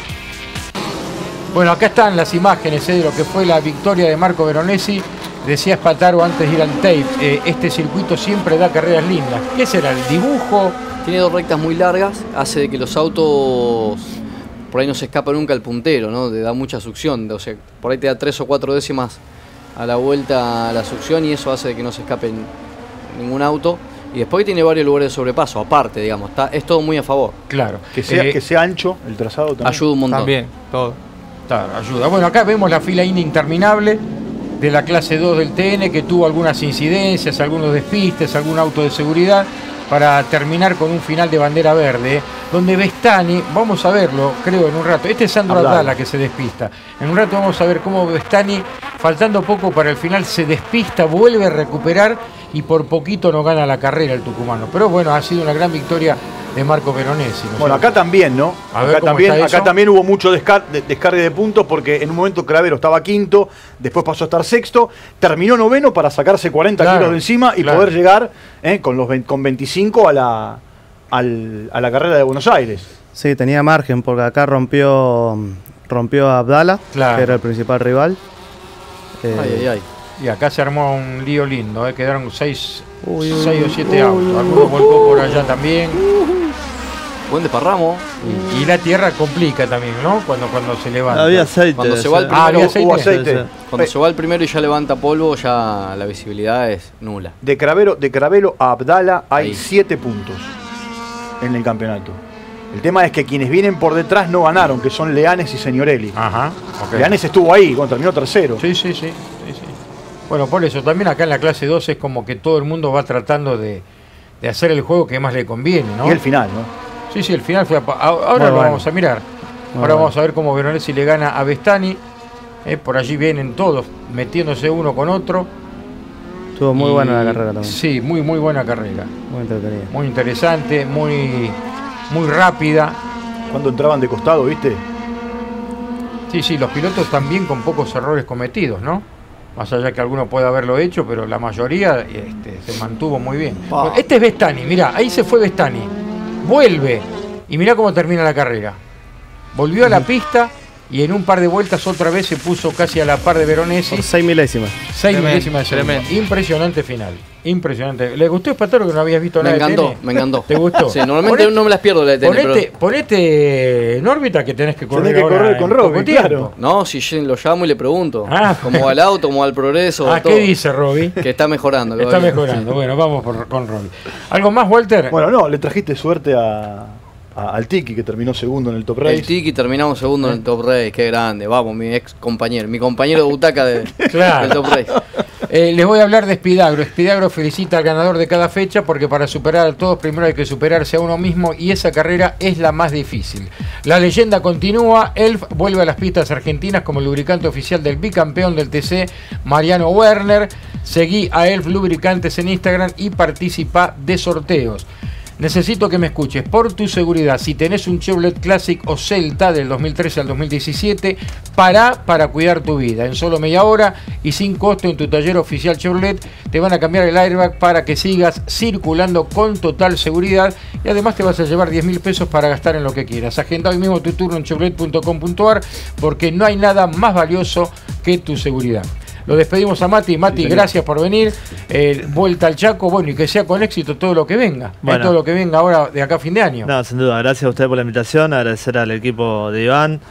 Bueno, acá están las imágenes eh, de lo que fue la victoria de Marco Veronesi. Decía Spataro antes de ir al tape, eh, este circuito siempre da carreras lindas. ¿Qué será? ¿El dibujo? Tiene dos rectas muy largas, hace de que los autos por ahí no se escapa nunca el puntero, ¿no? Te da mucha succión, o sea, por ahí te da tres o cuatro décimas a la vuelta a la succión y eso hace de que no se escape ningún auto. Y después tiene varios lugares de sobrepaso, aparte, digamos, está, es todo muy a favor. Claro. Que sea, Eh, que sea ancho el trazado también. Ayuda un montón. También, todo. Claro, ayuda. Bueno, acá vemos la fila india interminable de la clase dos del T N, que tuvo algunas incidencias, algunos despistes, algún auto de seguridad, para terminar con un final de bandera verde, donde Vestani, vamos a verlo, creo, en un rato. Este es Sandro Abdala. Abdala que se despista. En un rato vamos a ver cómo Vestani, faltando poco para el final, se despista, vuelve a recuperar y por poquito no gana la carrera el tucumano. Pero bueno, ha sido una gran victoria de Marco Veronesi. ¿no? Bueno, acá también, ¿no? A ver Acá cómo también, está acá eso. también hubo mucho descar- de- descargue de puntos porque en un momento Cravero estaba quinto, después pasó a estar sexto, terminó noveno para sacarse cuarenta Claro, kilos de encima y claro. poder llegar eh, con los vein- con veinticinco a la, al- a la carrera de Buenos Aires. Sí, tenía margen porque acá rompió rompió a Abdala, Claro. que era el principal rival. Eh, Ay, ay, ay. Y acá se armó un lío lindo, ¿eh? Quedaron seis, Uy, uy, seis o uy, siete uy, autos. uy, Algunos uy, volcó por allá también. Buen desparramo. Y, y la tierra complica también, ¿no? Cuando, cuando se levanta. Había aceite. Cuando se va el ese. primero, Ah, había aceite. Hubo aceite. Sí, sí. cuando Eh, se va el primero y ya levanta polvo, ya la visibilidad es nula. De Cravero, de Cravero a Abdala hay Ahí. siete puntos en el campeonato. El tema es que quienes vienen por detrás no ganaron, que son Leanes y Señorelli. Ajá, ok. Leanes estuvo ahí, bueno, terminó tercero. Sí, sí, sí, sí, sí. Bueno, por eso también acá en la clase dos es como que todo el mundo va tratando de, de hacer el juego que más le conviene, ¿no? Y el final, ¿no? Sí, sí, el final fue... a- a- ahora Muy lo bueno. vamos a mirar. Muy Ahora bueno. vamos a ver cómo Veronesi le gana a Vestani. Eh, por allí vienen todos metiéndose uno con otro. Estuvo muy Y- buena la carrera también. Sí, muy, muy buena carrera. Muy entretenida. Muy interesante, muy, muy rápida. Cuando entraban de costado, ¿viste? Sí, sí, los pilotos también con pocos errores cometidos, ¿no? Más allá que alguno pueda haberlo hecho, pero la mayoría este, se mantuvo muy bien. Bueno, este es Vestani, mirá, ahí se fue Vestani. Vuelve. Y mirá cómo termina la carrera. Volvió a la pista y en un par de vueltas otra vez se puso casi a la par de Veronesi. Por seis milésimas. Seis Tremendo, milésimas de segundo. tremendo. Impresionante final. Impresionante. ¿Le gustó Espataro que no habías visto Me nada de encantó, T N? me encantó. ¿Te gustó? Sí, normalmente Ponete- no me las pierdo la de T N, Ponete, pero... ponete en órbita que tenés que correr, Tenés que ahora correr en con poco Robin, tiempo. claro. No, si yo lo llamo y le pregunto. Ah. Cómo va el auto, cómo va el progreso. Ah, todo. ¿qué dice Roby? Que está mejorando. Está todavía. mejorando. Bueno, vamos por- con Roby. ¿Algo más, Walter? Bueno, no, le trajiste suerte a, a- al Tiki, que terminó segundo en el Top Race. El Tiki terminamos segundo en el Top Race, qué grande. Vamos, mi ex compañero, mi compañero de butaca de, Claro. del Top Race. Eh, les voy a hablar de Espidagro. Espidagro felicita al ganador de cada fecha porque para superar a todos primero hay que superarse a uno mismo y esa carrera es la más difícil. La leyenda continúa. Elf vuelve a las pistas argentinas como lubricante oficial del bicampeón del T C, Mariano Werner. Seguí a Elf Lubricantes en Instagram y participa de sorteos. Necesito que me escuches, por tu seguridad, si tenés un Chevrolet Classic o Celta del dos mil trece al dos mil diecisiete, pará para cuidar tu vida. En solo media hora y sin costo en tu taller oficial Chevrolet te van a cambiar el airbag para que sigas circulando con total seguridad y además te vas a llevar diez mil pesos para gastar en lo que quieras. Agenda hoy mismo tu turno en chevrolet punto com punto ar porque no hay nada más valioso que tu seguridad. Lo despedimos a Mati. Mati, Sí, gracias por venir. Eh, vuelta al Chaco, bueno, y que sea con éxito todo lo que venga. Bueno. Eh, todo lo que venga ahora de acá a fin de año. No, sin duda, gracias a usted por la invitación, agradecer al equipo de Iván,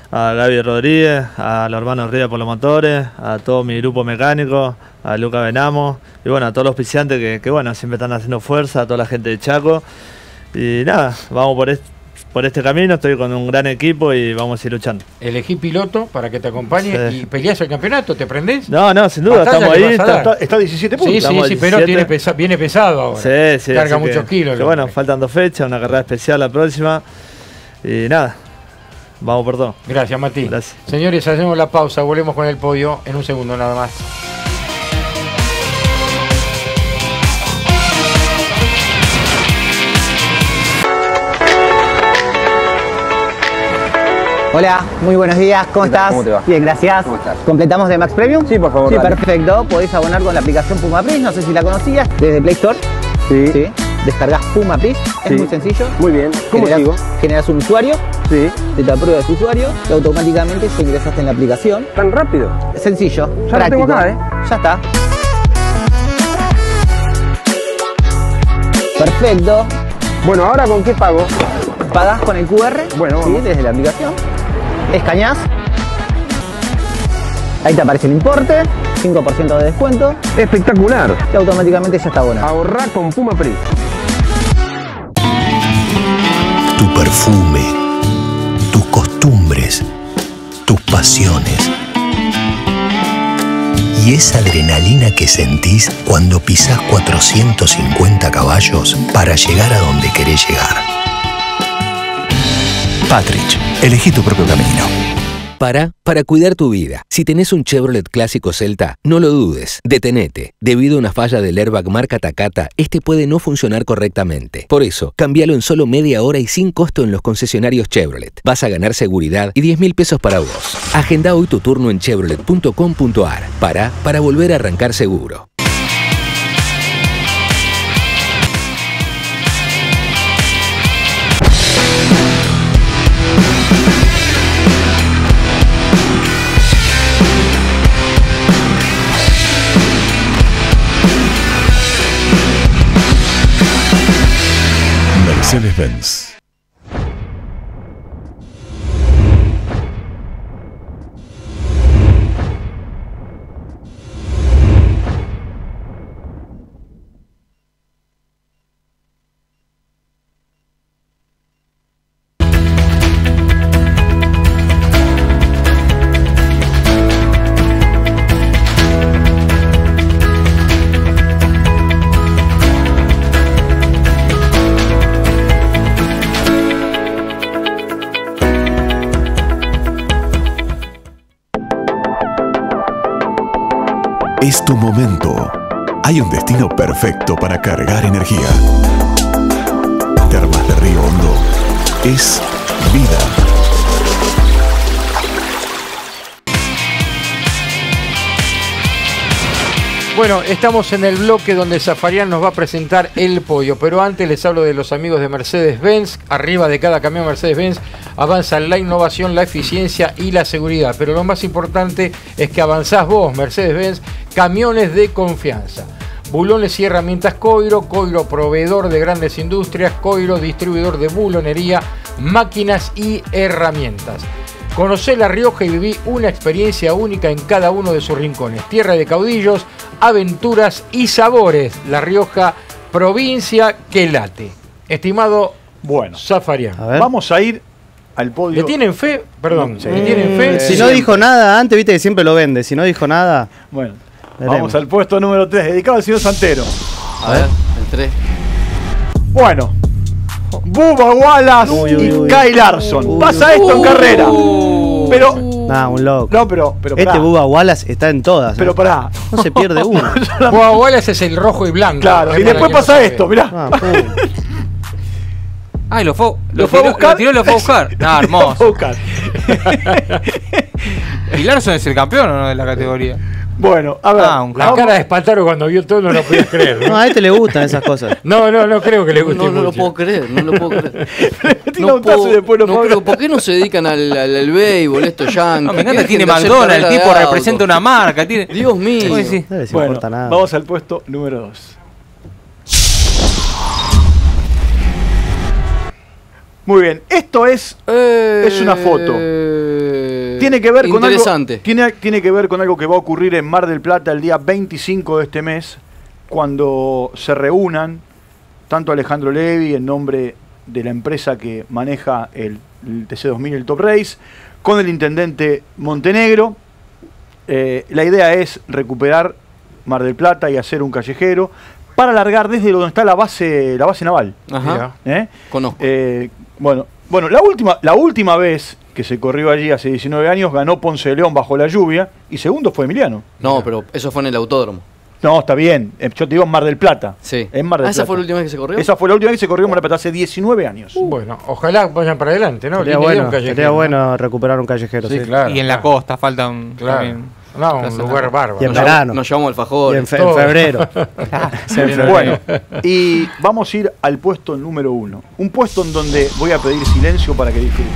a Gaby Rodríguez, a los hermanos Ría por los motores, a todo mi grupo mecánico, a Luca Benamo y bueno, a todos los auspiciantes que, que bueno, siempre están haciendo fuerza, a toda la gente de Chaco. Y nada, vamos por este, por este camino, estoy con un gran equipo y vamos a ir luchando. Elegí piloto para que te acompañe sí. y peleás el campeonato, ¿te prendés? No, no, sin duda, estamos ahí. Está, está, está a diecisiete puntos. Sí, sí, sí, pero tiene pesa, viene pesado ahora. Sí, sí. Carga muchos que, kilos. Que bueno, faltan dos fechas, una carrera especial la próxima. Y nada, vamos por todo. Gracias, Mati. Gracias. Señores, hacemos la pausa, volvemos con el podio en un segundo nada más. Hola, muy buenos días, ¿cómo estás? ¿Cómo te va? Bien, gracias. ¿Cómo estás? ¿Completamos de Max Premium? Sí, por favor. Sí, dale. perfecto. Podéis abonar con la aplicación Puma Pris, no sé si la conocías, desde Play Store. Sí. Sí. Descargas Puma Pris, es sí. muy sencillo. Muy bien. ¿Cómo generas, sigo? Generas un usuario, sí. te te aprueba tu usuario y automáticamente ya ingresaste en la aplicación. ¿Tan rápido? Sencillo, ya práctico. Lo tengo acá, ¿eh? Ya está. Perfecto. Bueno, ¿ahora con qué pago? Pagás con el Q R, bueno, ¿sí? Desde la aplicación. Escaneás. Ahí te aparece el importe, cinco por ciento de descuento. Espectacular. Y automáticamente ya está abonado. Ahorrá con Puma Pris. Tu perfume, tus costumbres, tus pasiones. Y esa adrenalina que sentís cuando pisás cuatrocientos cincuenta caballos para llegar a donde querés llegar. Patrich, elegí tu propio camino. Para, para cuidar tu vida. Si tenés un Chevrolet clásico Celta, no lo dudes, detenete. Debido a una falla del airbag marca Takata, este puede no funcionar correctamente. Por eso, cambialo en solo media hora y sin costo en los concesionarios Chevrolet. Vas a ganar seguridad y diez mil pesos para vos. Agenda hoy tu turno en chevrolet punto com punto ar. Para, para volver a arrancar seguro. Mercedes-Benz. Es tu momento. Hay un destino perfecto para cargar energía. Termas de Río Hondo es vida. Bueno, estamos en el bloque donde Zafarian nos va a presentar el podio, pero antes les hablo de los amigos de Mercedes-Benz. Arriba de cada camión Mercedes-Benz avanza la innovación, la eficiencia y la seguridad, pero lo más importante es que avanzás vos, Mercedes-Benz, camiones de confianza. Bulones y herramientas Coiro, Coiro proveedor de grandes industrias, Coiro distribuidor de bulonería, máquinas y herramientas. Conocé La Rioja y viví una experiencia única en cada uno de sus rincones. Tierra de caudillos, aventuras y sabores. La Rioja, provincia que late. Estimado bueno, Zafarian, vamos a ir al podio. ¿Le tienen fe? Perdón, Sí. ¿le tienen fe? Si Siempre. no dijo nada antes, viste que siempre lo vende. Si no dijo nada. Bueno, veremos. vamos al puesto número tres, dedicado al señor Santero. A ver, el tres. Bueno, Bubba Wallace Uy, uy, y uy. Kyle Larson. Uy. Pasa esto en carrera. Pero. Nah, un loco. No, pero. pero Este pará. Bubba Wallace está en todas. Pero ¿eh? pará. No se pierde uno. Bubba Wallace es el rojo y blanco. Claro, y Para después que no pasa sabe. esto, mirá. Ah, pum. Ay, lo fue, Lo fue a tiró- buscar. Lo tiró y lo fue a buscar. Ah, Lo fue a hermoso. buscar. ¿Y Larson es el campeón o no de la categoría? Bueno, a ver. Ah, un La vamos- cara de Espataro cuando vio todo no lo podías creer. No, ¿no? a este le gustan esas cosas. No, no, no creo que le No, guste no, no lo mucho. puedo creer, no lo puedo creer. Tira un tazo y después lo no paga. creo, ¿por qué no se dedican al, al, al béisbol, esto yankees? No, me encanta, Dejen tiene de hacer McDonald's, el carrera de tipo auto. representa una marca. Tiene... Dios mío. Uy, sí. No les Bueno, importa nada. vamos al puesto número dos. Muy bien, esto es Eh, Es una foto. tiene que ver con algo, interesante. tiene, tiene que ver con algo que va a ocurrir en Mar del Plata el día veinticinco de este mes, cuando se reúnan tanto Alejandro Levi en nombre de la empresa que maneja el, el T C dos mil, el Top Race, con el intendente Montenegro. Eh, la idea es recuperar Mar del Plata y hacer un callejero para alargar desde donde está la base, la base naval. Ajá. ¿Eh? Conozco. Eh, bueno, bueno la, última, la última vez que se corrió allí hace diecinueve años ganó Ponce de León bajo la lluvia y segundo fue Emiliano. No, pero eso fue en el autódromo. No, está bien. Yo te digo en Mar del Plata. Sí. En Mar del ¿Ah, esa Plata. fue la última vez que se corrió? Esa fue la última vez que se corrió en Mar del Plata hace diecinueve años. Uh, bueno, ojalá vayan para adelante, ¿no? Sería bueno, sería bueno recuperar un callejero. Sí, Sí, claro. Y en la costa falta un... Claro. También, No, un lugar bárbaro. Y en Nos verano. llevamos- Nos llevamos alfajores. Y en, fe- en febrero. Sí, en febrero. Bueno, y vamos a ir al puesto número uno. Un puesto en donde voy a pedir silencio para que disfruten.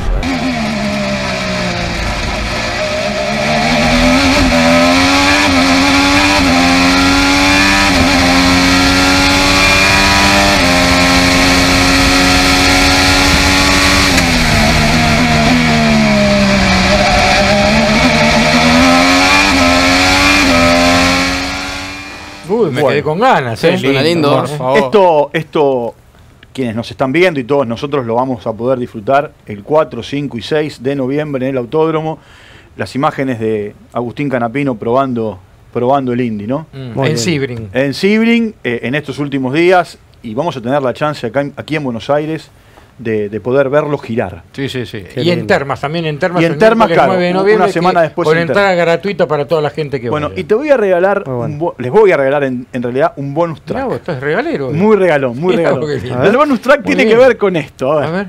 Uy, me Bueno. quedé con ganas, ¿eh? Suena lindo. por favor. Esto, esto, quienes nos están viendo y todos nosotros lo vamos a poder disfrutar el cuatro, cinco y seis de noviembre en el Autódromo. Las imágenes de Agustín Canapino probando, probando el Indy, ¿no? Mm, Muy en bien. Sebring. En Sebring, eh, en estos últimos días, y vamos a tener la chance acá, en- aquí en Buenos Aires de, de poder verlo girar. Sí, sí, sí. Qué Y en lindo. Termas, también en Termas. Y en el Termas, miércoles claro, nueve de una noviembre, semana que- después Con en entrada Termas. gratuita para toda la gente que Bueno, vaya. y te voy a regalar, Muy bueno. un bo- les voy a regalar en, en realidad un bonus Mirá track. vos, esto es regalero. ¿eh? Muy regalón, muy Mirá regalón. vos, qué lindo. El bonus track Muy tiene bien. que ver con esto. A ver. A ver.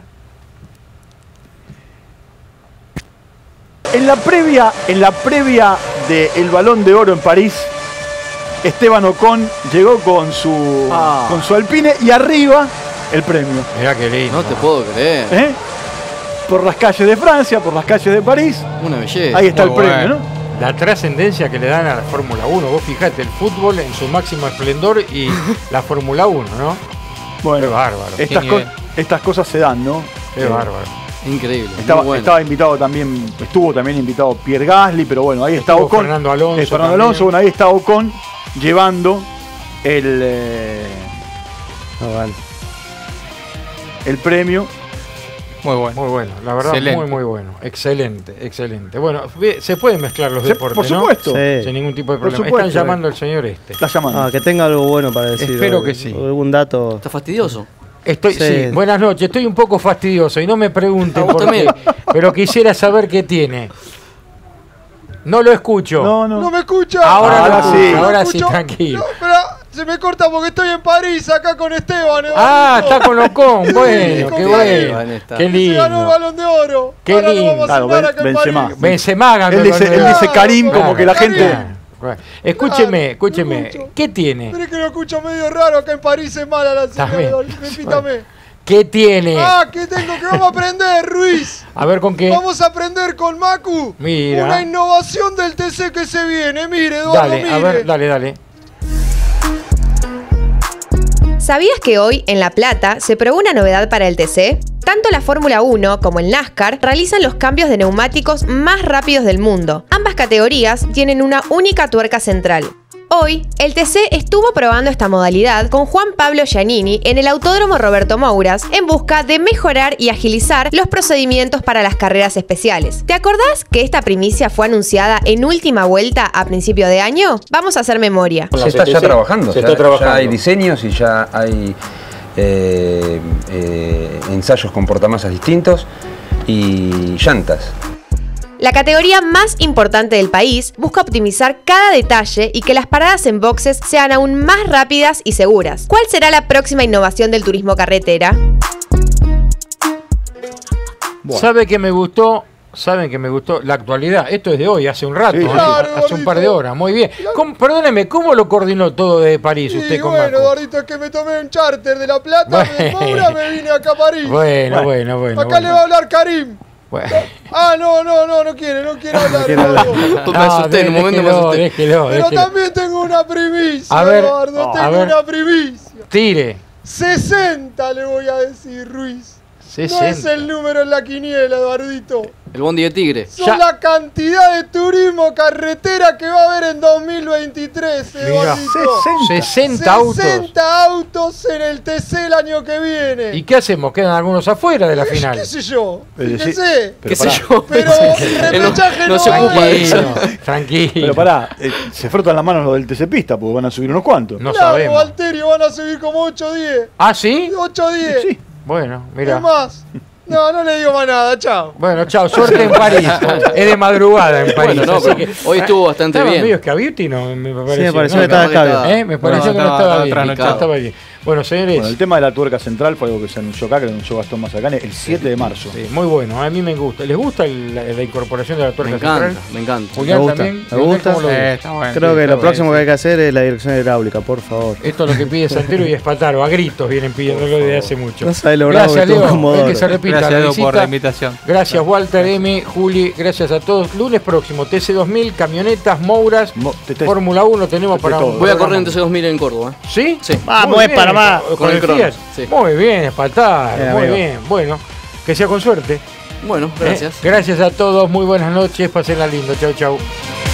En la previa, en la previa del Balón de Oro en París, Esteban Ocon llegó con su, Ah. con su Alpine y arriba el premio. Mirá qué lindo. No te puedo creer. ¿Eh? Por las calles de Francia, por las calles de París. Una belleza. Ahí está el Muy premio, bueno. ¿no? La trascendencia que le dan a la Fórmula uno. Vos fijate, el fútbol en su máximo esplendor y la Fórmula uno, ¿no? Bueno, Qué bárbaro. estas, Qué co- nivel. estas cosas se dan, ¿no? Qué Eh, bárbaro. Increíble. Estaba, muy bueno. estaba invitado también, estuvo también invitado Pierre Gasly, pero bueno, ahí está Estuvo Ocon. Fernando Alonso Eh, Fernando también. Alonso, bueno, ahí está Ocon llevando el, eh, Ah, vale. el premio. Muy bueno. Muy bueno, la verdad, Excelente. muy, muy bueno. Excelente, excelente. Bueno, ve- se pueden mezclar los Se- deportes, por ¿no? supuesto. Sí. Sin ningún tipo de Por problema. supuesto, Están llamando al señor este. Está llamando. Ah, que tenga algo bueno para decir. Espero hoy. que sí. Algún dato. Está fastidioso. Estoy, sí. Sí. Buenas noches. Estoy un poco fastidioso y no me pregunten A vos por qué, también. pero quisiera saber qué tiene. No lo escucho. No, no. ¿No me escucha? Ahora, Ahora lo sí. escucho, ¿No me ahora sí, escucho? tranquilo. No, pero se me corta porque estoy en París acá con Esteban. Ah, Eduardo. está con Ocon. Sí, Bueno, con qué Esteban bueno. está. Qué Se ganó el lindo. Balón de Oro. Qué Ahora lindo. lo vamos a Claro, sumar Ben- acá en Benzema. París. Benzema ganó Él el dice, Balón él de Oro. dice Karim como Claro, que la Karim. gente. Bueno, Escúcheme, Claro, escúcheme. lo escucho. ¿Qué tiene? Mire que lo escucho medio raro acá en París, es mala la señal. También. Repítame. ¿Qué tiene? Ah, que tengo que vamos a aprender, Ruiz. A ver con qué. Vamos a aprender con Macu. Mira. Una innovación del T C que se viene. Mire, Eduardo, Dale, mire. a ver, dale, dale. ¿Sabías que hoy, en La Plata, se probó una novedad para el T C? Tanto la Fórmula uno como el NASCAR realizan los cambios de neumáticos más rápidos del mundo. Ambas categorías tienen una única tuerca central. Hoy, el T C estuvo probando esta modalidad con Juan Pablo Giannini en el Autódromo Roberto Mouras en busca de mejorar y agilizar los procedimientos para las carreras especiales. ¿Te acordás que esta primicia fue anunciada en última vuelta a principio de año? Vamos a hacer memoria. Se está ya trabajando, Se ya, está trabajando. ya hay diseños y ya hay eh, eh, ensayos con portamasas distintos y llantas. La categoría más importante del país busca optimizar cada detalle y que las paradas en boxes sean aún más rápidas y seguras. ¿Cuál será la próxima innovación del turismo carretera? Bueno. ¿Sabe que me gustó? ¿Saben que me gustó? La actualidad. Esto es de hoy, hace un rato, Sí, ¿eh? claro, hace un par de Eduardito. horas. Muy bien. ¿Cómo- perdóneme, ¿cómo lo coordinó todo desde París Y usted con bueno, Marco? Eduardito, es que me tomé un charter de La Plata, de Bueno. Moura, me vine acá a París. Bueno, bueno, bueno. Acá bueno. le va a hablar Karim. Bueno. Ah, no, no, no, no quiere, no quiere hablar. quiere hablar. Eduardo. Me asusté, en un momento me déjelo, asusté. déjelo, Pero déjelo. también tengo una primicia, A ver, Eduardo, a tengo ver. una primicia. Tire. sesenta le voy a decir, Ruiz. No es sesenta. el número en la quiniela, Eduardito. El bondi de Tigre. Son ya. La cantidad de turismo carretera que va a haber en dos mil veintitrés. Mirá, sesenta autos. sesenta autos en el T C el año que viene. ¿Y qué hacemos? ¿Quedan algunos afuera de la final? ¿Qué sé yo? Pero ¿Qué sí, sé? ¿Qué sé yo? Pero repechaje no, no se ocupa de eso. Tranquilo. Pero pará, eh, se frotan las manos los del T C Pista porque van a subir unos cuantos. No claro, sabemos. Valterio, van a subir como ocho o diez. ¿Ah, sí? ocho o diez. Sí. Bueno, mira. ¿Qué más? No, no le digo más nada, chao. Bueno, chao, suerte en París. Es de madrugada en París. Bueno, no, así que hoy estuvo bastante estaba bien. medio escabiuti, no me pareció. Sí, me pareció no, que estaba escabio. ¿Eh? Me pareció no, que no estaba, estaba, estaba bien. trasnochado. Estaba bien. Bueno, señores. Bueno, el tema de la tuerca central fue algo que se anunció acá, que lo anunció Gastón Mazacane el siete de marzo. Sí, muy bueno, a mí me gusta. ¿Les gusta el- la, la incorporación de la tuerca Me encanta, central? me encanta. Julián Me gusta, también. me Leonel, gusta. ¿cómo lo ves? Eh, está bueno. Creo Sí, que está lo próximo que bueno. hay que hacer es la dirección hidráulica, por favor. Esto es lo que pide Santero y Espataro, a gritos vienen pidiéndolo desde hace mucho. No sabe lo bravo Gracias, que estuvo Leo. Comodoro. Es que se repita Gracias, la Edu, visita. por la invitación. Gracias, Walter, M, Juli, gracias a todos. Lunes próximo, T C dos mil, camionetas, Mouras, Mo- te- te- Fórmula uno tenemos te- para todo. un Voy a programa. correr en T C dos mil en Córdoba. ¿eh? ¿Sí? Sí. Vamos, Muy es bien, para más. Con, Con el el crono, Fiat. sí. Muy bien, Espataro, Bien, muy amigo. bien. Bueno, que sea con suerte. Bueno, ¿eh? gracias. Gracias a todos, muy buenas noches, pasenla lindo. Chau, chau.